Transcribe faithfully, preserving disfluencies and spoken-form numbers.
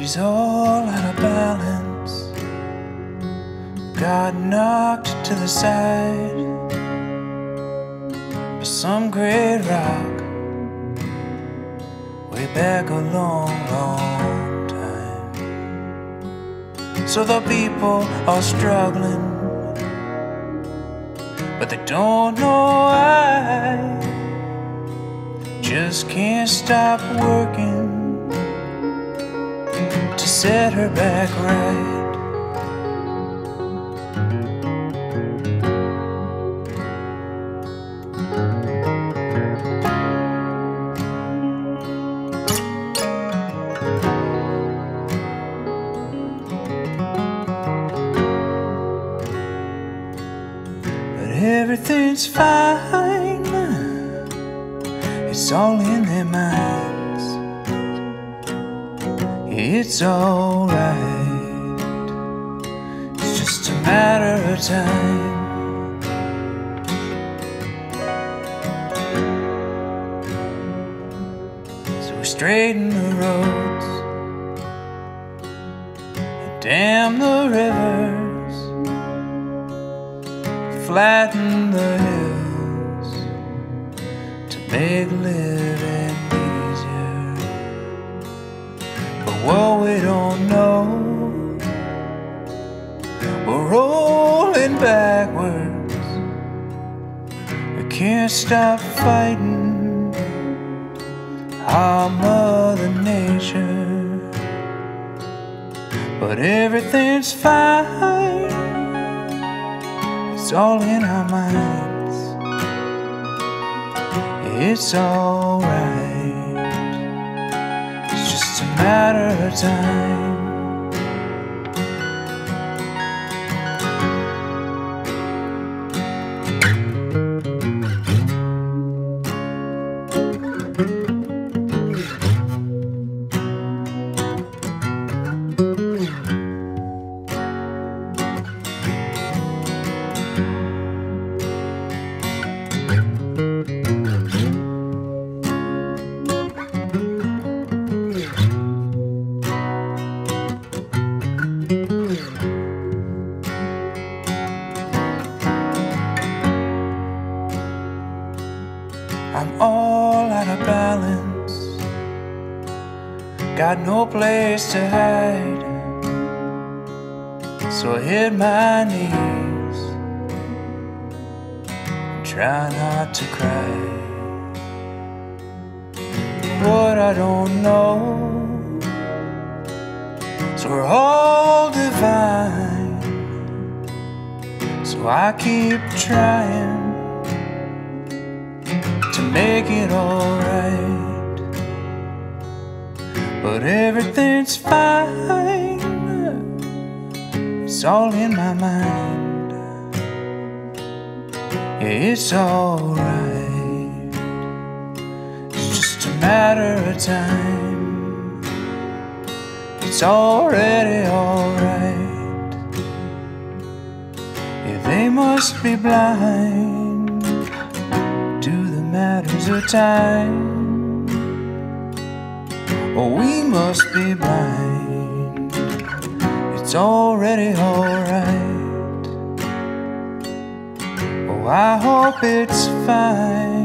She's all out of balance, got knocked to the side by some great rock way back a long, long time. So the people are struggling, but they don't know why. Just can't stop working to set her back right. But everything's fine, it's all in their minds. It's alright, it's just a matter of time. So we straighten the roads and dam the rivers, flatten the hills to make living easier. But what we don't know, we're rolling backwards. We can't stop fighting our Mother Nature. But everything's fine, it's all in our minds. It's alright, it's just a matter of time. I'm all out of balance, got no place to hide. So I hit my knees and try not to cry. What I don't know, so we're all divine. So I keep trying to make it alright. But everything's fine, it's all in my mind. Yeah, it's alright, it's just a matter of time. It's already alright. Yeah, they must be blind to the matters of time. Oh, we must be blind, it's already alright. Oh, I hope it's fine.